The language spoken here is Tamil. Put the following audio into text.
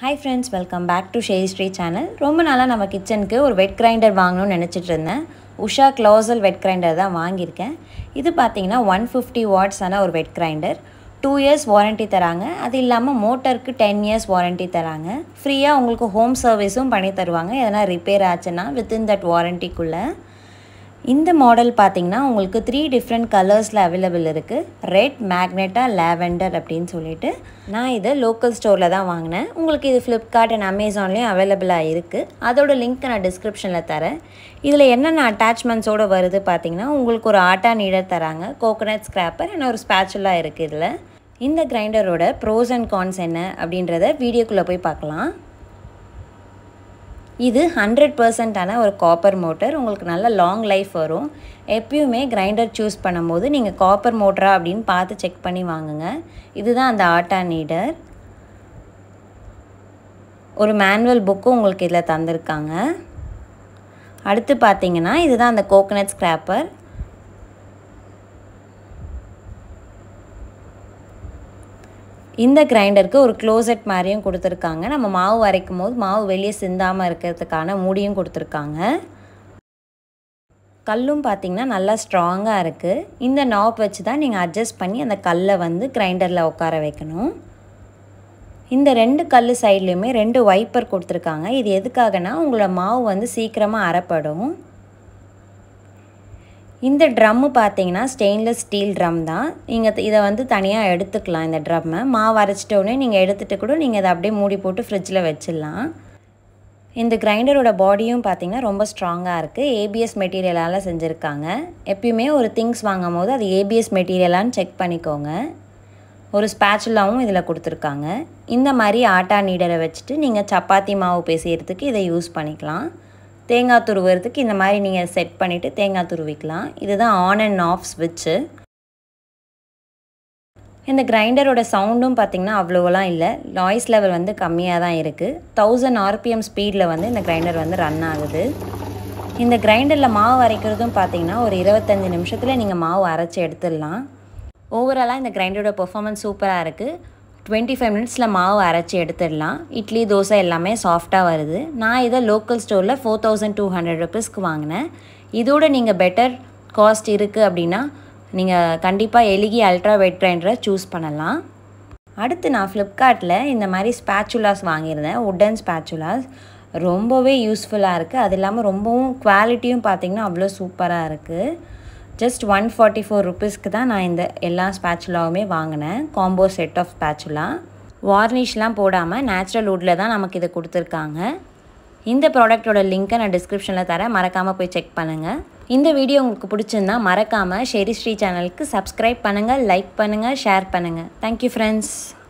Hi friends, welcome back to Shady Street channel. ரொம்ப நாளா நம்ம கிச்சனுக்கு ஒரு வெட் கிரைண்டர் வாங்கணும்னு நினைச்சிட்டு இருந்தேன். Usha Colossal வெட் கிரைண்டர் தான் வாங்கியிருக்கேன். இது பாத்தீங்கன்னா 150 வாட்ஸ் ஆன ஒரு வெட் கிரைண்டர். 2 years வாரண்டி தராங்க. அது இல்லாம மோட்டருக்கு 10 years வாரண்டி தராங்க. ஃப்ரீயா உங்களுக்கு ஹோம் சர்வீஸும் பண்ணி தருவாங்க. எதனா ரிப்பேர் ஆச்சுன்னா within that வாரண்டிக்குள்ள. இந்த மாடல் பாத்தீங்கன்னா உங்களுக்கு 3 different கலர்ஸ்ல அவேilable இருக்கு. Red, Magenta, Lavender அப்படினு சொல்லிட்டு நான் இத லோக்கல் ஸ்டோர்ல தான் வாங்குனேன். உங்களுக்கு இது Flipkart and Amazonலயும் அவேilable இருக்கு. அதோட லிங்க் நான் டிஸ்கிரிப்ஷன்ல தரேன். இதுல என்னென்ன அட்டாச்மெண்ட்ஸோட வருது பாத்தீங்கன்னா உங்களுக்கு ஒரு Atta Kneader தராங்க, coconut scraper and ஒரு spatula இருக்கு இதுல. இந்த கிரைண்டரோட pros and cons என்ன அப்படின்றத வீடியோக்குள்ள போய் பார்க்கலாம். இது 100% ஆன ஒரு காப்பர் மோட்டார். உங்களுக்கு நல்ல லாங் லைஃப் வரும். எப்பயுமே கிரைண்டர் சூஸ் பண்ணும்போது நீங்கள் காப்பர் மோட்டரா அப்படின்னு பார்த்து செக் பண்ணி வாங்குங்க. இதுதான் அந்த Atta Kneader. ஒரு மேனுவல் புக்கும் உங்களுக்கு இதில் தந்திருக்காங்க. அடுத்து பார்த்தீங்கன்னா இதுதான் அந்த கோகனட் ஸ்கிராப்பர். இந்த கிரைண்டருக்கு ஒரு க்ளோசெட் மாதிரியும் கொடுத்துருக்காங்க. நம்ம மாவு அரைக்கும் போது மாவு வெளியே சிந்தாமல் இருக்கிறதுக்கான மூடியும் கொடுத்துருக்காங்க. கல்லும் பார்த்திங்கன்னா நல்லா ஸ்ட்ராங்காக இருக்குது. இந்த நாப் வச்சு தான் நீங்கள் அட்ஜஸ்ட் பண்ணி அந்த கல்லை வந்து கிரைண்டரில் உட்கார வைக்கணும். இந்த 2 கல் சைட்லேயுமே 2 வைப்பர் கொடுத்துருக்காங்க. இது எதுக்காகனா உங்களோட மாவு வந்து சீக்கிரமாக அரைப்படும். இந்த ட்ரம் பார்த்தீங்கன்னா ஸ்டெயின்லெஸ் ஸ்டீல் ட்ரம் தான். நீங்கள் இதை வந்து தனியாக எடுத்துக்கலாம். இந்த ட்ரம்மை மாவு அரைச்சிட்டோடனே நீங்கள் எடுத்துகிட்டு கூட நீங்கள் இதை அப்படியே மூடி போட்டு ஃப்ரிட்ஜில் வச்சிடலாம். இந்த கிரைண்டரோட பாடியும் பார்த்தீங்கன்னா ரொம்ப ஸ்ட்ராங்காக இருக்குது. ஏபிஎஸ் மெட்டீரியலால் செஞ்சுருக்காங்க. எப்பயுமே ஒரு திங்ஸ் வாங்கும் போது அது ஏபிஎஸ் மெட்டீரியலான்னு செக் பண்ணிக்கோங்க. ஒரு ஸ்பேச்சுலாவும் இதில் கொடுத்துருக்காங்க. இந்த மாதிரி Atta Kneader வச்சுட்டு நீங்கள் சப்பாத்தி மாவு பிசையறதுக்கு இதை யூஸ் பண்ணிக்கலாம். தேங்காய் துருவுறதுக்கு இந்த மாதிரி நீங்கள் செட் பண்ணிவிட்டு தேங்காய் துருவிக்கலாம். இதுதான் ஆன் அண்ட் ஆஃப் ஸ்விட்சு. இந்த கிரைண்டரோட சவுண்டும் பார்த்திங்கன்னா அவ்வளோவெல்லாம் இல்லை. நாய்ஸ் லெவல் வந்து கம்மியாக தான் இருக்குது. 1000 RPM ஸ்பீடில் வந்து இந்த கிரைண்டர் வந்து ரன் ஆகுது. இந்த கிரைண்டரில் மாவு அரைக்கிறதும் பார்த்திங்கன்னா ஒரு 25 நிமிஷத்தில் நீங்கள் மாவு அரைச்சி எடுத்துடலாம். ஓவராலாக இந்த கிரைண்டரோட பெர்ஃபார்மன்ஸ் சூப்பராக இருக்குது. 25 மினிட்ஸில் மாவு அரைச்சி எடுத்துடலாம். இட்லி தோசை எல்லாமே சாஃப்டாக வருது. நான் இதை லோக்கல் ஸ்டோரில் 4200 ருபீஸ்க்கு வாங்கினேன். இதோட நீங்கள் பெட்டர் காஸ்ட் இருக்குது அப்படின்னா நீங்கள் கண்டிப்பாக எலிகி அல்ட்ரா வெட் கிரைண்டரை சூஸ் பண்ணலாம். அடுத்து நான் ஃப்ளிப்கார்ட்டில் இந்த மாதிரி ஸ்பேச்சுலாஸ் வாங்கியிருந்தேன். வுடன் ஸ்பேச்சுலாஸ் ரொம்பவே யூஸ்ஃபுல்லாக இருக்குது. அது இல்லாமல் ரொம்பவும் குவாலிட்டியும் பார்த்திங்கன்னா அவ்வளோ சூப்பராக இருக்குது. ஜஸ்ட் 144 ருபீஸ்க்கு தான் நான் இந்த எல்லா ஸ்பேச்சுலாவுமே வாங்கினேன். Combo set of spatula. வார்னிஷ்லாம் போடாமல் நேச்சுரல் வுட்டில் தான் நமக்கு இதை கொடுத்துருக்காங்க. இந்த ப்ராடக்டோட லிங்க்கை நான் டிஸ்கிரிப்ஷனில் தரேன். மறக்காமல் போய் செக் பண்ணுங்கள். இந்த வீடியோ உங்களுக்கு பிடிச்சிருந்தா மறக்காமல் ஷேடி ஸ்ட்ரீட் சேனலுக்கு சப்ஸ்கிரைப் பண்ணுங்கள், லைக் பண்ணுங்கள், ஷேர் பண்ணுங்கள். Thank you friends.